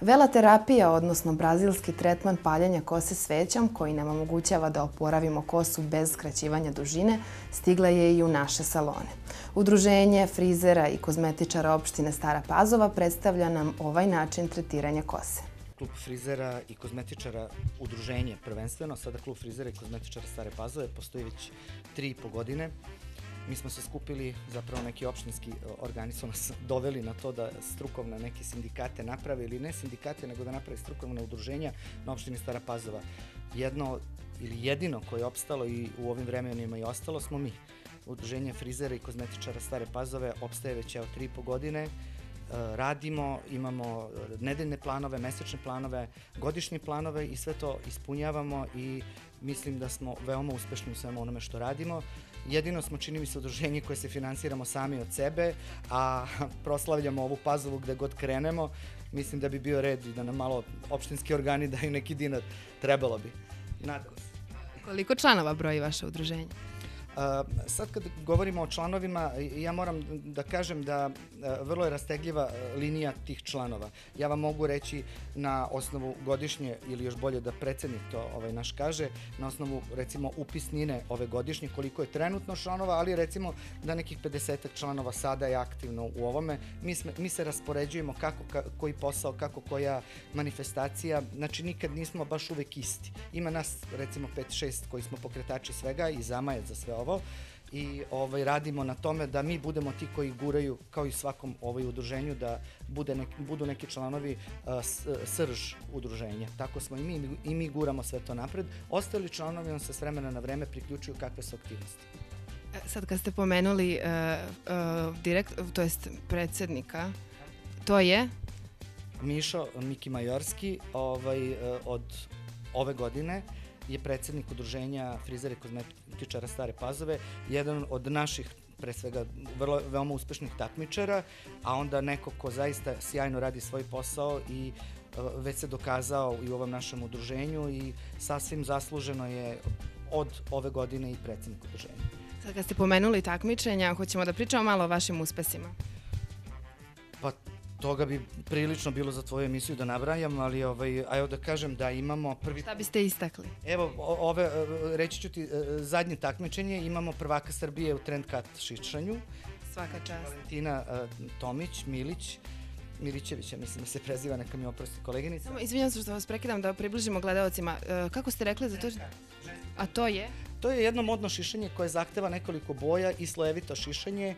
Velaterapija, odnosno brazilski tretman paljenja kose svećom koji nam omogućava da oporavimo kosu bez skraćivanja dužine, stigla je i u naše salone. Udruženje frizera i kozmetičara opštine Stara Pazova predstavlja nam ovaj način tretiranja kose. Klub frizera i kozmetičara, udruženje prvenstveno, sada Klub frizera i kozmetičara Stare Pazove, postoji već 3,5 godine. Mi smo se skupili, zapravo neki opštinski organi su nas doveli na to da strukovne neke sindikate naprave, ili ne sindikate, nego da naprave strukovne udruženja na opštini Stara Pazova. Jedno ili jedino koje je opstalo i u ovim vremenima i ostalo smo mi. Udruženje frizera i kozmetičara Stare Pazove opstaje već 3,5 godine. Radimo, imamo nedeljne planove, mesečne planove, godišnje planove i sve to ispunjavamo i mislim da smo veoma uspešni u svemu onome što radimo. Jedino smo, čini mi se, udruženje koje se finansiramo sami od sebe, a proslavljamo ovu Pazovu gde god krenemo. Mislim da bi bio red i da nam malo opštinski organi daju neki dinar. Trebalo bi. Nadam se. Koliko članova broji vaše udruženje? Sad kad govorimo o članovima, ja moram da kažem da vrlo je rastegljiva linija tih članova. Ja vam mogu reći na osnovu godišnje, ili još bolje da predsednik to naš kaže, na osnovu recimo upisnine ove godišnje koliko je trenutno članova, ali recimo da nekih 50 članova sada je aktivno u ovome. Mi se raspoređujemo kako koji posao, kako koja manifestacija, znači nikad nismo baš uvek isti. Ima nas recimo 5-6 koji smo pokretači svega i zamajac za sve ovo i radimo na tome da mi budemo ti koji guraju, kao i svakom udruženju, da budu neki članovi srž udruženja. Tako smo i mi guramo sve to napred. Ostali članovi nam se s vremena na vreme priključuju kakve su aktivnosti. Sad kad ste pomenuli to jest predsednika, to je? Mišo Miki Majorski od ove godine je predsednik udruženja frizera i kozmetičara Stare Pazove, jedan od naših, pre svega, veoma uspešnih takmičara, a onda neko ko zaista sjajno radi svoj posao i već se dokazao i u ovom našem udruženju i sasvim zasluženo je od ove godine i predsednik udruženja. Sad kad ste pomenuli takmičenja, hoćemo da pričamo malo o vašim uspesima. Pa toga bi prilično bilo za tvoju emisiju da nabrajam, ali evo da kažem da imamo prvi... Šta biste istakli? Evo, reći ću ti, zadnje takmičenje, imamo prvaka Srbije u trend cut šišanju. Svaka čast. Valentina Tomić, Milićević, ja mislim da se preziva, neka mi oprosti koleginica. Izvinjam se što vas prekidam da približimo gledaocima. Kako ste rekli za to? A to je? To je jedno modno šišanje koje zahteva nekoliko boja i slojevito šišanje.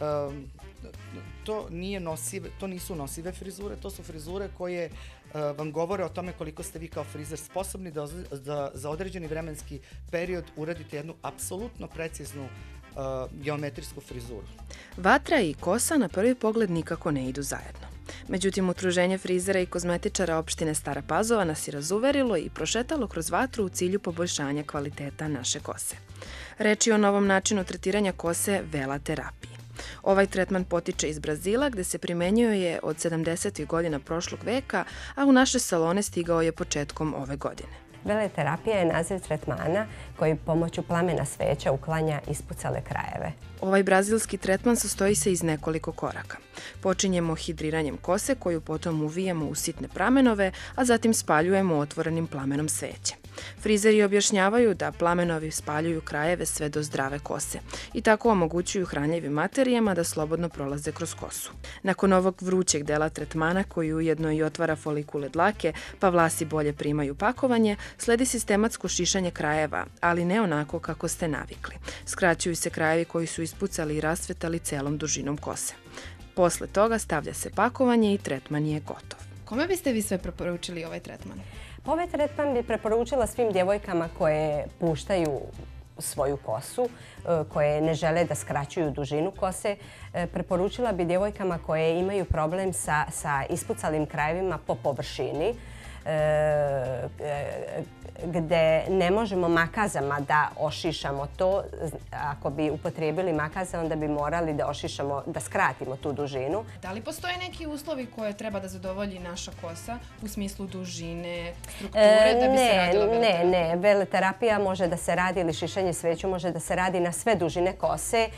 To nisu nosive frizure, to su frizure koje vam govore o tome koliko ste vi kao frizer sposobni da za određeni vremenski period uradite jednu apsolutno preciznu geometrijsku frizuru. Vatra i kosa na prvi pogled nikako ne idu zajedno. Međutim, udruženje frizera i kozmetičara opštine Stara Pazova nas je razuverilo i prošetalo kroz vatru u cilju poboljšanja kvaliteta naše kose. Reč je o novom načinu tretiranja kose velaterapiji. Ovaj tretman potiče iz Brazila gde se primenjuje od 70. godina prošlog veka, a u naše salone stigao je početkom ove godine. Velaterapija je naziv tretmana koji pomoću plamena sveća uklanja ispucale krajeve. Ovaj brazilski tretman sastoji se iz nekoliko koraka. Počinjemo hidriranjem kose koju potom uvijemo u sitne pramenove, a zatim spaljujemo otvorenim plamenom sveće. Frizeri objašnjavaju da plamenovi spaljuju krajeve sve do zdrave kose i tako omogućuju hranljivim materijama da slobodno prolaze kroz kosu. Nakon ovog vrućeg dela tretmana koji ujedno i otvara folikule dlake pa vlasi bolje primaju pakovanje, sledi sistematsko šišanje krajeva, ali ne onako kako ste navikli. Skraćuju se krajevi koji su ispucali i rasvetali celom dužinom kose. Posle toga stavlja se pakovanje i tretman je gotov. Kome biste vi sve preporučili ovaj tretman? Ovaj tretman bi preporučila svim djevojkama koje puštaju svoju kosu, koje ne žele da skraćuju dužinu kose. Preporučila bi djevojkama koje imaju problem sa ispucalim krajevima po površini. gde ne možemo makazama da ošišamo to. Ako bi upotrijebili makaze, onda bi morali da ošišamo, da skratimo tu dužinu. Da li postoje neki uslovi koje treba da zadovolji naša kosa u smislu dužine, strukture da bi se radila veleterapija? Ne. Veleterapija može da se radi ili šišanje sveću može da se radi na sve dužine kose,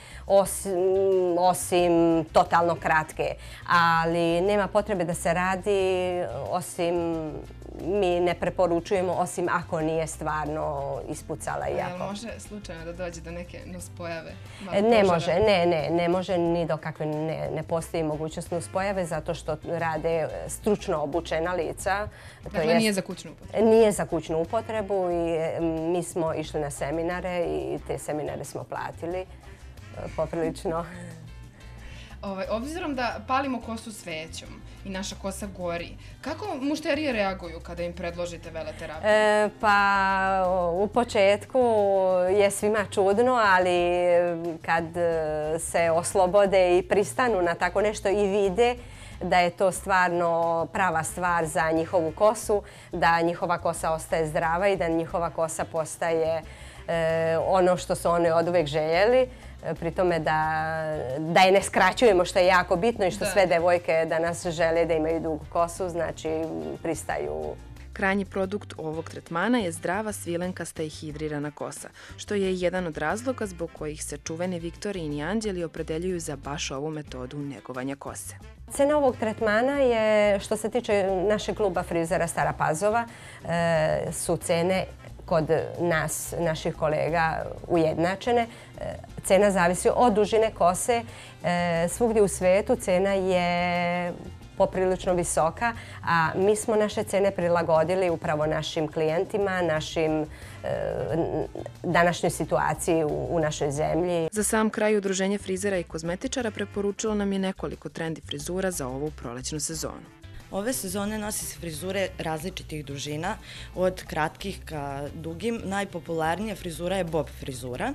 osim totalno kratke. Ali nema potrebe da se radi osim, mi ne preporučujemo osim ako nije stvarno ispucala jako. Jel može slučajno da dođe do neke nuspojave? Ne može ni do kakve, ne postoji mogućnost nuspojave zato što rade stručno obučena lica. Dakle, nije za kućnu upotrebu? Nije za kućnu upotrebu i mi smo išli na seminare i te seminare smo platili poprilično. Obzirom da palimo kosu svećom i naša kosa gori, kako mušterije reaguju kada im predložite veleterapiju? U početku je svima čudno, ali kad se oslobode i pristanu na tako nešto i vide da je to stvarno prava stvar za njihovu kosu, da njihova kosa ostaje zdrava i da njihova kosa postaje ono što su oni oduvek željeli, pri tome da je ne skraćujemo, što je jako bitno i što sve devojke danas žele da imaju dugu kosu, znači pristaju. Krajnji produkt ovog tretmana je zdrava, svilenkasta i hidrirana kosa, što je jedan od razloga zbog kojih se čuveni Viktorijini anđeli opredeljuju za baš ovu metodu negovanja kose. Cena ovog tretmana je, što se tiče našeg kluba frizera Stara Pazova, su cene kod nas, naših kolega, ujednačene. Cena zavisi od dužine kose. Svugdje u svetu cena je poprilično visoka, a mi smo naše cene prilagodili upravo našim klijentima, našim današnjoj situaciji u našoj zemlji. Za sam kraj, Udruženje frizera i kozmetičara preporučilo nam je nekoliko trendi frizura za ovu prolećnu sezonu. Ove sezone nosi se frizure različitih dužina, od kratkih ka dugim. Najpopularnija frizura je bob frizura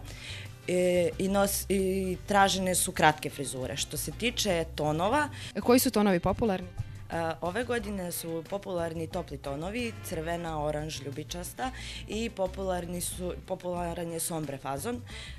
i tražene su kratke frizure. Što se tiče tonova... Koji su tonovi popularni? Ove godine su popularni topli tonovi, crvena, oranž, ljubičasta i popularan je sombre fazon.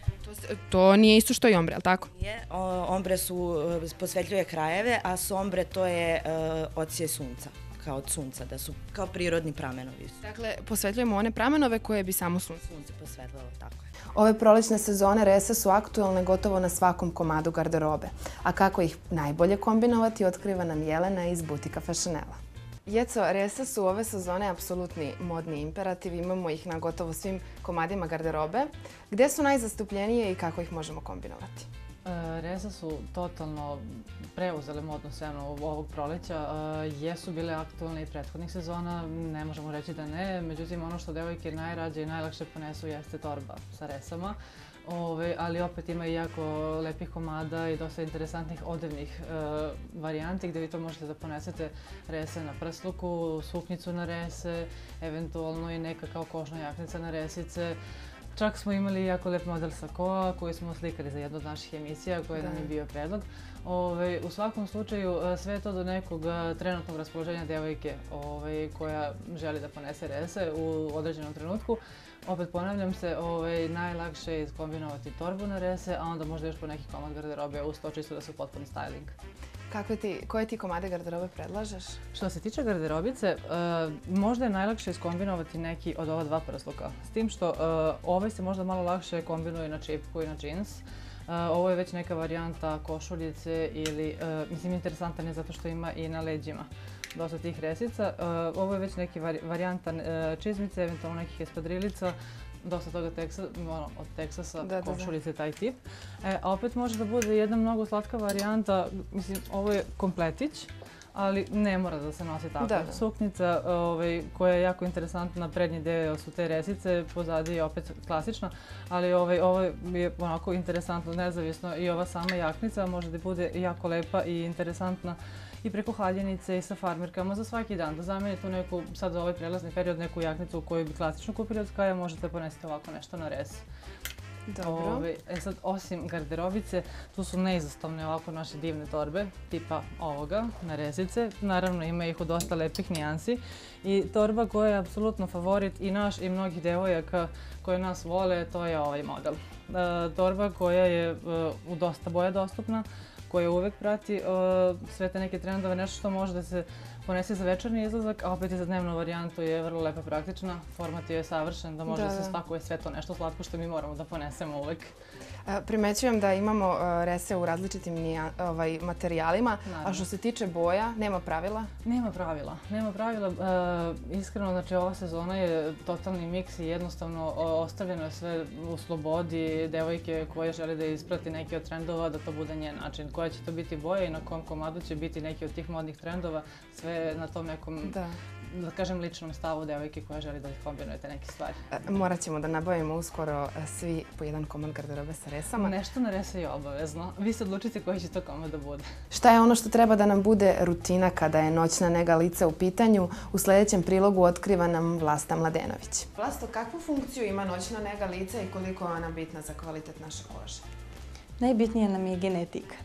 To nije isto što i ombre, ali tako? Nije. Ombre posvetljuje krajeve, a sombre to je odsije sunca, kao od sunca, da su kao prirodni pramenovi. Dakle, posvetljujemo one pramenove koje bi samo sunce posvetljalo, tako je. Ove prolećne sezone rese su aktuelne gotovo na svakom komadu garderobe. A kako ih najbolje kombinovati, otkriva nam Jelena iz butika Fashionela. Jeco, rese su ove sezone apsolutni modni imperativ. Imamo ih na gotovo svim komadima garderobe. Gde su najzastupljenije i kako ih možemo kombinovati? Rese su totalno preuzele modnu scenu ovog proleća. Jesu bile aktualne i prethodnih sezona, ne možemo reći da ne. Međutim, ono što devojke najrađe i najlakše ponesu jeste torba sa resama. Ali opet ima i jako lepih komada i dosta interesantnih odevnih varijanti gde vi to možete da ponesete rese na prsluku, suknjicu na rese, eventualno i neka kao kožna jaknica na resice. Čak smo imali jako lep model sakoa koji smo slikali za jednu od naših emisija koji nam je bio predlog. U svakom slučaju sve to do nekog trenutnog raspoloženja devojke koja želi da ponese rese u određenom trenutku. Opet ponavljam se, najlakše je iskombinovati torbu na rese, a onda možda još po neki komad garderobe uz to čisto da su potpuni styling. Koje ti komade garderobe predlažeš? Što se tiče garderobice, možda je najlakše iskombinovati neki od ova dva prsluka. S tim što ovaj se možda malo lakše kombinuje na čipku i na džins. Ovo je već neka varijanta košuljice ili, mislim, interesantan je zato što ima i na leđima dosta tih resica. Ovo je već neki varijanta čizmice, eventualno nekih espadrilica, dosta toga od Teksasa, košuljice, taj tip. A opet može da bude jedna mnogo slatka varijanta, mislim, ovo je kompletić, ali ne mora da se nosi tako. Suknjica koja je jako interesantna, prednji deo su te resice, pozadi je opet klasična, ali ovo je onako interesantno, nezavisno i ova sama jaknica može da bude jako lepa i interesantna i preko haljenice i sa farmerkama za svaki dan. Da zamenite neku, sad za ovaj prelazni period, neku jaknicu koju bi klasično kupili od Skaja, možete ponesiti ovako nešto na res. Dobro. Sad, osim garderobice, tu su neizostavne ovako naše divne torbe, tipa ovoga, na rezice. Naravno, ima ih u dosta lepih nijansi. I torba koja je apsolutno favorit i naš i mnogih devojaka koje nas vole, to je ovaj model. Torba koja je u dosta boja dostupna, koja uvek prati sve te neke trendove, nešto što može da se ponese za večernji izlazak, a opet i za dnevnu varijantu je vrlo lepa praktična. Format je savršen, da može da se spakuje sve to nešto slatko što mi moramo da ponesemo uvek. Primećujem da imamo rese u različitim materijalima, a što se tiče boja, nema pravila? Nema pravila. Iskreno, znači ova sezona je totalni miks i jednostavno ostavljeno je sve u slobodi devojke koje žele da isprati neki od trendova, da to bude njen način. Koja će to biti boja i na kom komadu će biti neki od tih modnih trendova, sve na tom nekom, da kažem, ličnom stavu devojke koja želi da kombinujete neke stvari. Morat ćemo da nabavimo uskoro svi po jedan komad garderobe sa resama. Nešto na rese je obavezno. Vi se odlučite koji će to komad da bude. Šta je ono što treba da nam bude rutina kada je noćna nega lica u pitanju? U sljedećem prilogu otkriva nam Vlasta Mladenović. Vlasto, kakvu funkciju ima noćna nega lica i koliko je ona bitna za kvalitet naše kože? Najbitnija nam je genetika.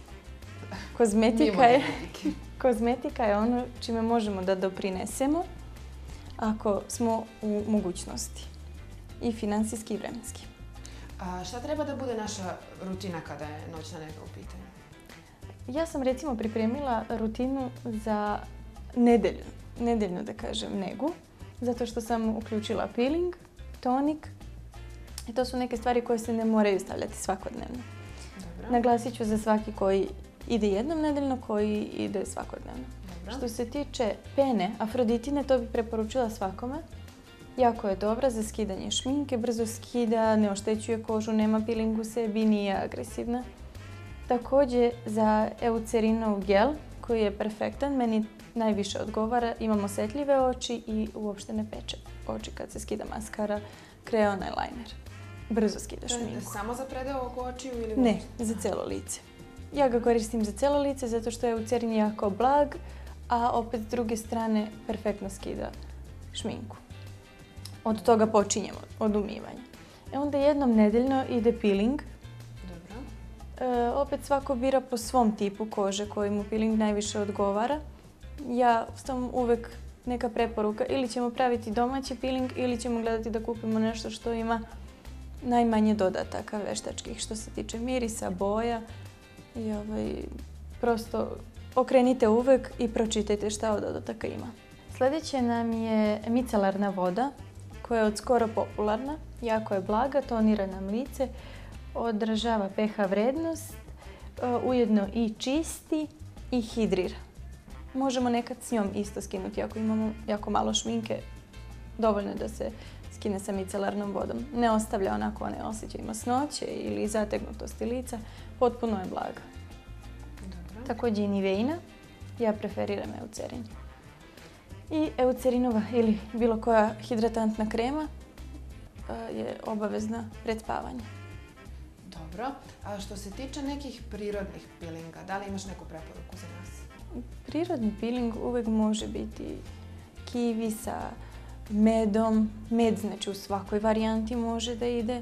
Kozmetika je ono čime možemo da doprinesemo ako smo u mogućnosti. I finansijski i vremenski. Šta treba da bude naša rutina kada je noćna nega u pitanju? Ja sam recimo pripremila rutinu za nedeljnu da kažem negu, zato što sam uključila peeling, tonik i to su neke stvari koje se ne moraju stavljati svakodnevno. Dobro. Naglasit ću za svaki koji ide jednom nedeljno, koji ide svakodnevno. Dobro. Što se tiče pene, afroditine, to bih preporučila svakome. Jako je dobra za skidanje šminke, brzo skida, ne oštećuje kožu, nema peeling u sebi, nije agresivna. Također za Eucerinov gel koji je perfektan, meni najviše odgovara, imam osjetljive oči i uopšte ne peče oči kad se skida maskara, kreon, eyeliner. Brzo skida šminku. Samo za predeo oko očiju ili ne, za cijelo lice. Ja ga koristim za cijelo lice zato što je Eucerin jako blag, a opet s druge strane perfektno skida šminku. Od toga počinjemo, od umivanja. Onda jednom nedeljno ide peeling. Dobro. Opet svako bira po svom tipu kože koji mu peeling najviše odgovara. Ja sam uvek neka preporuka, ili ćemo praviti domaći peeling ili ćemo gledati da kupimo nešto što ima najmanje dodataka veštačkih što se tiče mirisa, boja. I prosto okrenite uvek i pročitajte šta od dodataka ima. Sljedeće nam je micelarna voda koja je od skoro popularna. Jako je blaga, tonira nam lice, održava pH vrednost, ujedno i čisti i hidrira. Možemo nekad s njom isto skinuti ako imamo jako malo šminke. Dovoljno je da se skine sa micelarnom vodom. Ne ostavlja onako one osjećaj masnoće ili zategnutosti lica. Potpuno je blaga. Dobro. Također i Niveina. Ja preferiram Eucerin. I Eucerinova ili bilo koja hidratantna krema je obavezna pred spavanje. Dobro. A što se tiče nekih prirodnih peelinga, da li imaš neku preporuku za nas? Prirodni peeling uvijek može biti kiwi sa medom. Med znači u svakoj varijanti može da ide.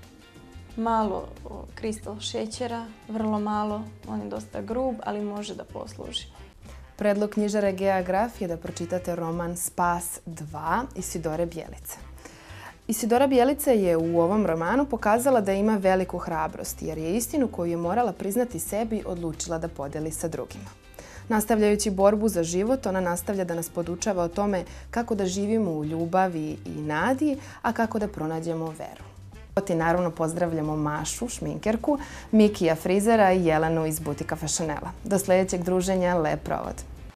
Malo kristal šećera, vrlo malo. On je dosta grub, ali može da posluži. Predlog knjižare Gea Graf je da pročitate roman Spas 2 Isidore Bjelice. Isidora Bjelica je u ovom romanu pokazala da ima veliku hrabrost jer je istinu koju je morala priznati sebi odlučila da podeli sa drugima. Nastavljajući borbu za život, ona nastavlja da nas podučava o tome kako da živimo u ljubavi i nadi, a kako da pronađemo veru. I naravno pozdravljamo Mašu, šminkerku, Mikija frizera i Jelenu iz butika Fashionela. Do sljedećeg druženja, lep provod!